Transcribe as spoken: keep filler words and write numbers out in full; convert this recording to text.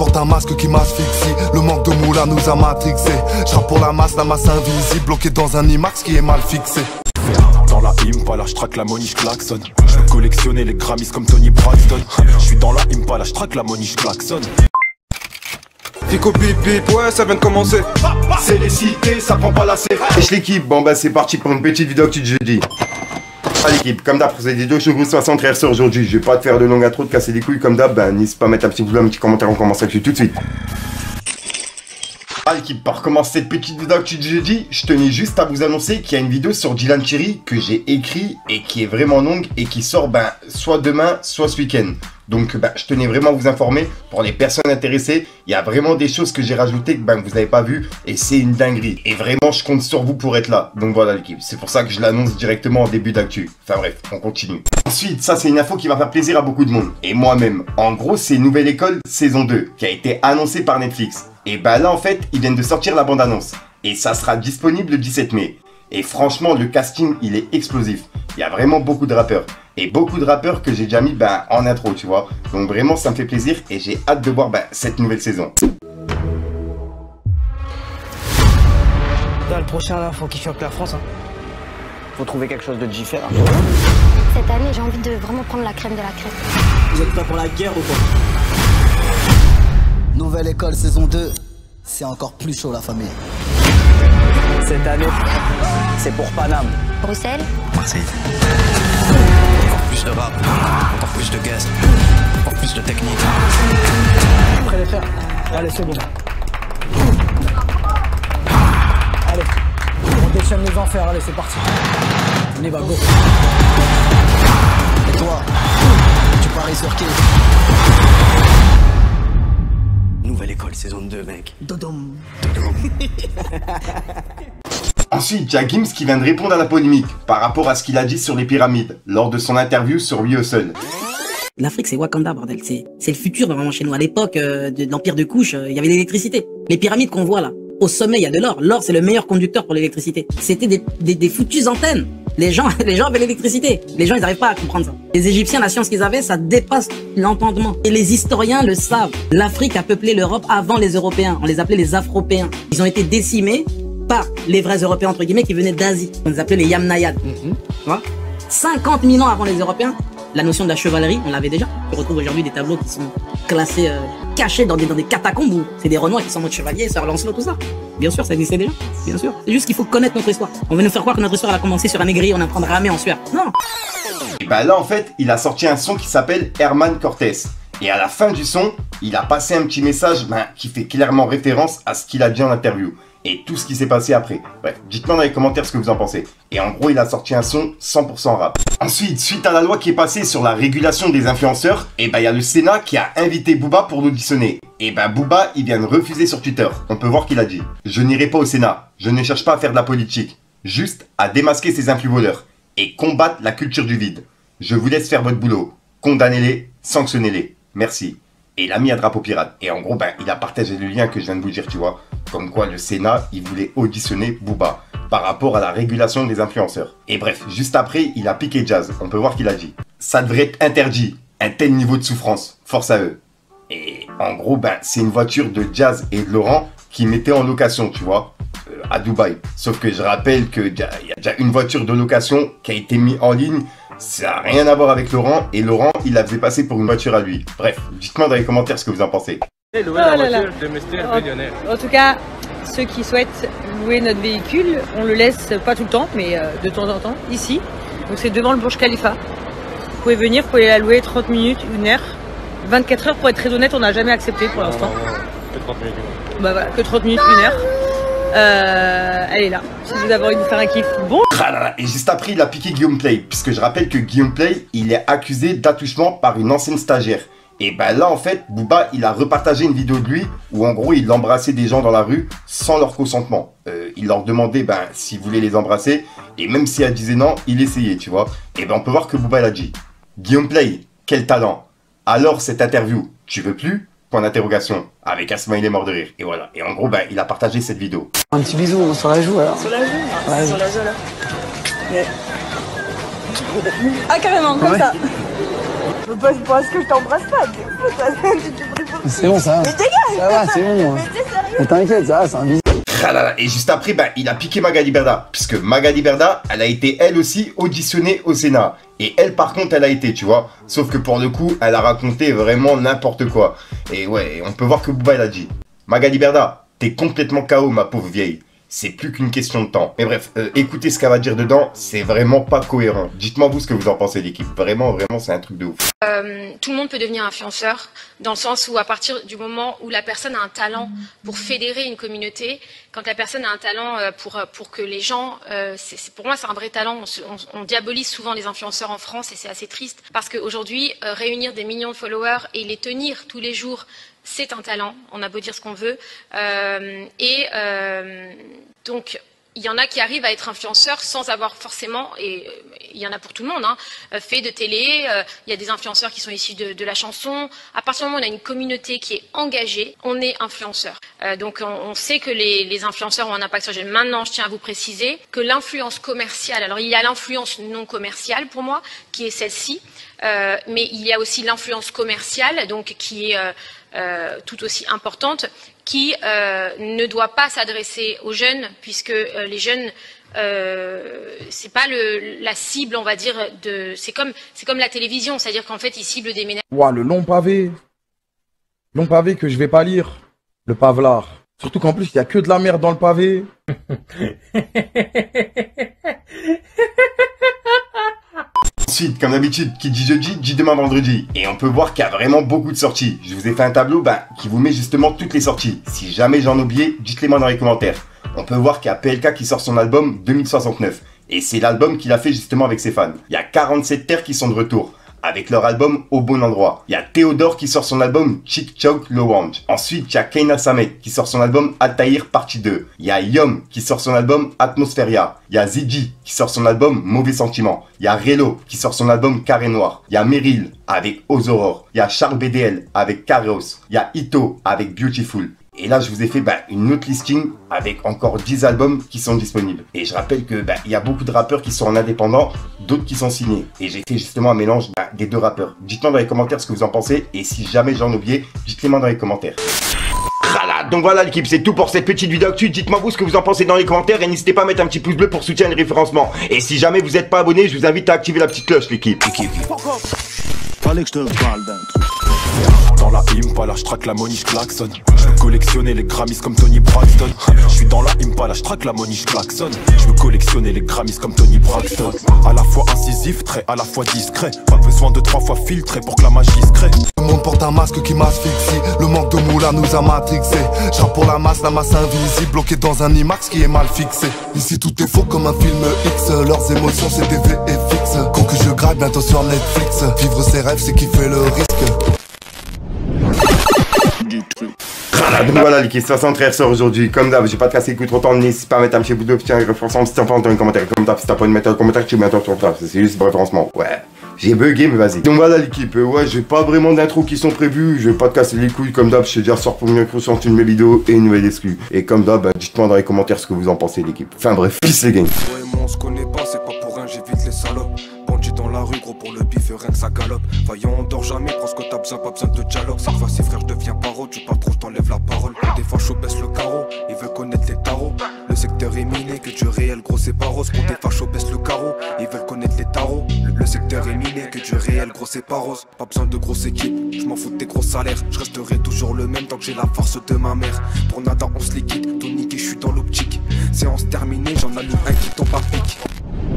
porte un masque qui m'asphyxie. Le manque de moula nous a matrixé. Je rappe pour la masse, la masse invisible, bloqué dans un IMAX qui est mal fixé. Dans la Impala, je traque la money, je klaxonne. Je veux collectionner les Grammys comme Tony Braxton. Je suis dans la Impala, je traque la money, je klaxonne. Fico bip bip, ouais ça vient de commencer. C'est les cités, ça prend pas la C. Wesh l'équipe, bon bah c'est parti pour une petite vidéo actu de jeudi. Ah l'équipe, comme d'hab, cette vidéo je vous soixante-treize sur aujourd'hui. Je vais pas te faire de longue intro, de casser les couilles comme d'hab. Bah n'hésite pas à mettre un petit pouce bleu, un petit commentaire, on commence l'actu tout de suite. Ah l'équipe, pour commencer cette petite vidéo actu de jeudi, je tenais juste à vous annoncer qu'il y a une vidéo sur Dylan Cherry que j'ai écrit et qui est vraiment longue et qui sort ben soit demain, soit ce week-end. Donc ben, je tenais vraiment à vous informer pour les personnes intéressées. Il y a vraiment des choses que j'ai rajoutées que ben, vous n'avez pas vu et c'est une dinguerie. Et vraiment je compte sur vous pour être là. Donc voilà l'équipe, c'est pour ça que je l'annonce directement en début d'actu. Enfin bref, on continue. Ensuite, ça c'est une info qui va faire plaisir à beaucoup de monde. Et moi-même. En gros, c'est Nouvelle École saison deux qui a été annoncée par Netflix. Et bah là en fait, ils viennent de sortir la bande-annonce. Et ça sera disponible le dix-sept mai. Et franchement, le casting, il est explosif. Il y a vraiment beaucoup de rappeurs. Et beaucoup de rappeurs que j'ai déjà mis ben, en intro, tu vois. Donc vraiment, ça me fait plaisir et j'ai hâte de voir ben, cette nouvelle saison. Là, le prochain, là, faut qu'il choque la France. Hein. Faut trouver quelque chose de différent. Cette année, j'ai envie de vraiment prendre la crème de la crème. Vous êtes pas pour la guerre ou quoi? Nouvelle École saison deux, c'est encore plus chaud la famille. Cette année, c'est pour Paname. Bruxelles. Marseille. Encore plus de rap, encore plus de guests, encore plus de technique. Prêt les faire? Allez, c'est bon. Allez, on déchaîne les enfers, allez, c'est parti. On y va, go. Et toi, tu paries sur qui? Nouvelle École saison deux, mec. Dodom. Dodom. Ensuite, il y a Gims qui vient de répondre à la polémique par rapport à ce qu'il a dit sur les pyramides lors de son interview sur We Hustle. L'Afrique, c'est Wakanda, bordel. C'est le futur, vraiment, chez nous. À l'époque euh, de, de l'Empire de Couche, il euh, y avait l'électricité. Les pyramides qu'on voit là, au sommet, il y a de l'or. L'or, c'est le meilleur conducteur pour l'électricité. C'était des, des, des foutues antennes. Les gens, les gens avaient l'électricité. Les gens, ils n'arrivent pas à comprendre ça. Les Égyptiens, la science qu'ils avaient, ça dépasse l'entendement. Et les historiens le savent. L'Afrique a peuplé l'Europe avant les Européens. On les appelait les Afropéens. Ils ont été décimés par les vrais Européens, entre guillemets, qui venaient d'Asie. On les appelait les Yamnayades. Mm-hmm. Tu vois, cinquante mille ans avant les Européens, la notion de la chevalerie, on l'avait déjà. Tu retrouves aujourd'hui des tableaux qui sont classés, euh, cachés dans des, dans des catacombes où c'est des Renois qui sont en mode chevalier, Sir Lancelot, tout ça. Bien sûr, ça existait déjà. Bien sûr. C'est juste qu'il faut connaître notre histoire. On veut nous faire croire que notre histoire elle a commencé sur un négrier, on apprend à ramer en sueur. Non. Et bah là en fait, il a sorti un son qui s'appelle Herman Cortés. Et à la fin du son, il a passé un petit message ben, qui fait clairement référence à ce qu'il a dit en interview. Et tout ce qui s'est passé après. Bref, dites-moi dans les commentaires ce que vous en pensez. Et en gros, il a sorti un son cent pour cent rap. Ensuite, suite à la loi qui est passée sur la régulation des influenceurs, et bah il y a le Sénat qui a invité Booba pour l'auditionner. Et bah Booba, il vient de refuser sur Twitter. On peut voir qu'il a dit: je n'irai pas au Sénat. Je ne cherche pas à faire de la politique. Juste à démasquer ces influvoleurs et combattre la culture du vide. Je vous laisse faire votre boulot. Condamnez-les, sanctionnez-les. Merci. Et il a mis un drapeau pirate. Et en gros, ben, il a partagé le lien que je viens de vous dire, tu vois. Comme quoi le Sénat, il voulait auditionner Booba par rapport à la régulation des influenceurs. Et bref, juste après, il a piqué Jazz. On peut voir qu'il a dit: ça devrait être interdit. Un tel niveau de souffrance. Force à eux. Et en gros, ben, c'est une voiture de Jazz et de Laurent qui mettaient en location, tu vois, euh, à Dubaï. Sauf que je rappelle qu'il y a déjà une voiture de location qui a été mise en ligne. Ça n'a rien à voir avec Laurent, et Laurent, il la faisait passer pour une voiture à lui. Bref, dites-moi dans les commentaires ce que vous en pensez. Oh là là. En, en tout cas, ceux qui souhaitent louer notre véhicule, on le laisse pas tout le temps, mais euh, de temps en temps, ici. Donc c'est devant le Burj Khalifa. Vous pouvez venir, vous pouvez la louer trente minutes, une heure. vingt-quatre heures, pour être très honnête, on n'a jamais accepté pour l'instant. Que trente minutes. Bah voilà, que trente minutes, une heure. Euh, elle est là, si vous avez envie de faire un kiff. Bon. Et juste après, il a piqué Guillaume Play, puisque je rappelle que Guillaume Play, il est accusé d'attouchement par une ancienne stagiaire. Et ben là, en fait, Booba, il a repartagé une vidéo de lui, où en gros, il embrassait des gens dans la rue sans leur consentement. Euh, il leur demandait ben, s'ils voulaient les embrasser, et même si elle disait non, il essayait, tu vois. Et ben on peut voir que Booba, il a dit: Guillaume Play, quel talent. Alors cette interview, tu veux plus? Point d'interrogation, avec un smiley mort de rire. Et voilà. Et en gros, bah, il a partagé cette vidéo. Un petit bisou sur la joue alors. Sur la joue ouais. Sur la joue là. Mais... Ah carrément, comme ouais. ça. Bah, je pense que je t'embrasse pas. C'est bon, ça va. Mais dégage. Ça va, c'est bon. Mais t'es sérieux? Mais t'inquiète, ça va, c'est un bisou. Et juste après, bah, il a piqué Magali Berda. Puisque Magali Berda, elle a été elle aussi auditionnée au Sénat. Et elle, par contre, elle a été, tu vois. Sauf que pour le coup, elle a raconté vraiment n'importe quoi. Et ouais, on peut voir que Booba, il a dit: Magali Berda, t'es complètement K O, ma pauvre vieille. C'est plus qu'une question de temps. Mais bref, euh, écoutez ce qu'elle va dire dedans, c'est vraiment pas cohérent. Dites-moi vous ce que vous en pensez, l'équipe. Vraiment, vraiment, c'est un truc de ouf. Euh, tout le monde peut devenir influenceur, dans le sens où à partir du moment où la personne a un talent pour fédérer une communauté, quand la personne a un talent euh, pour, pour que les gens, euh, c'est, c'est, pour moi c'est un vrai talent, on, se, on, on diabolise souvent les influenceurs en France et c'est assez triste, parce qu'aujourd'hui, euh, réunir des millions de followers et les tenir tous les jours, c'est un talent, on a beau dire ce qu'on veut, euh, et euh, donc il y en a qui arrivent à être influenceurs sans avoir forcément, et il y en a pour tout le monde, hein, fait de télé, euh, il y a des influenceurs qui sont issus de, de la chanson. À partir du moment où on a une communauté qui est engagée, on est influenceur. Euh, donc on, on sait que les, les influenceurs ont un impact sur les jeunes. Maintenant, je tiens à vous préciser que l'influence commerciale, alors il y a l'influence non commerciale pour moi, qui est celle-ci, euh, mais il y a aussi l'influence commerciale, donc qui est... Euh, Euh, tout aussi importante, qui euh, ne doit pas s'adresser aux jeunes, puisque euh, les jeunes, euh, c'est pas le, la cible, on va dire, de, c'est comme, c'est comme la télévision, c'est-à-dire qu'en fait, ils ciblent des ménages. Ouah, le long pavé. Long pavé que je vais pas lire. Le pavelard. Surtout qu'en plus, il y a que de la merde dans le pavé. Ensuite, comme d'habitude, qui dit jeudi, dit demain vendredi. Et on peut voir qu'il y a vraiment beaucoup de sorties. Je vous ai fait un tableau bah, qui vous met justement toutes les sorties. Si jamais j'en oublié, dites-les moi dans les commentaires. On peut voir qu'il y a P L K qui sort son album deux mille soixante-neuf. Et c'est l'album qu'il a fait justement avec ses fans. Il y a quarante-sept terres qui sont de retour, avec leur album Au Bon Endroit. Il y a Théodore qui sort son album Chick Choke Lounge. Ensuite, il y a Keina Samet qui sort son album Altaïr Partie deux. Il y a Yom qui sort son album Atmospheria. Il y a Zidji qui sort son album Mauvais Sentiment. Il y a Relo qui sort son album Carré Noir. Il y a Meryl avec Aux Aurores. Il y a Charles B D L avec Carreos. Il y a Ito avec Beautiful. Et là, je vous ai fait bah, une autre listing avec encore dix albums qui sont disponibles. Et je rappelle que bah, il y a beaucoup de rappeurs qui sont en indépendant, d'autres qui sont signés. Et j'ai fait justement un mélange bah, des deux rappeurs. Dites-moi dans les commentaires ce que vous en pensez. Et si jamais j'en oublié, dites-les moi dans les commentaires. Voilà, donc voilà l'équipe, c'est tout pour cette petite vidéo actu. Dites-moi vous ce que vous en pensez dans les commentaires et n'hésitez pas à mettre un petit pouce bleu pour soutenir le référencement. Et si jamais vous n'êtes pas abonné, je vous invite à activer la petite cloche l'équipe. Fallait que je te parle d'un truc. Dans la Impala, je traque la money, je klaxonne. Je veux collectionner les Grammys comme Tony Braxton. Je suis dans la Impala, je traque la money, je klaxonne. Je veux collectionner les Grammys comme Tony Braxton. À la fois incisif, très à la fois discret. Pas besoin de trois fois filtré pour que la magie se crée. Le monde porte un masque qui m'asphyxie. Le manque de moula nous a matrixé. J'rappe pour la masse, la masse invisible, bloquée dans un IMAX qui est mal fixé. Ici tout est faux comme un film X. Leurs émotions c'est des V F X. Quand que je gratte bientôt sur Netflix. Vivre ses rêves c'est kiffer le risque. Voilà, donc voilà l'équipe soixante-treize sort aujourd'hui. Comme d'hab, j'ai pas de casser le coup trop temps. N'hésite pas à mettre un petit bout de soutien et référencement. Si t'en penses dans les commentaires, comme d'hab, si t'as pas envie de mettre un commentaire, tu mets un ton sur ça. C'est juste pour référencement. Ouais. J'ai bugué, mais vas-y. Donc voilà l'équipe, euh, ouais, j'ai pas vraiment d'intro qui sont prévus. Je vais pas te casser les couilles comme d'hab. Je te dis, sort pour mieux sur une de mes vidéos et une nouvelle exclue. Et comme d'hab, bah, dites-moi dans les commentaires ce que vous en pensez l'équipe. Enfin bref, peace les gars. Ouais, moi on se connaît pas, c'est pas pour rien, j'évite les salopes. Bandit dans la rue, gros pour le bif, rien que ça galope. Vaillant, on dort jamais, prends ce que t'as besoin, pas besoin de dialogue. Cette fois-ci, frère, je deviens paro, tu pas trop, je t'enlève la parole. Des fois, je baisse le carreau, il veut connaître les tarots. Le secteur est miné, que du réel, gros, c'est pas rose. Pour des fachos, baisse le carreau, ils veulent connaître les tarots. Le, le secteur est miné, que du réel, gros, c'est pas rose. Pas besoin de grosse équipe, je m'en fous de tes gros salaires. Je resterai toujours le même tant que j'ai la force de ma mère. Pour nada, on se liquide, tout niqué, je suis dans l'optique. Séance terminée, j'en allume un qui tombe à pic.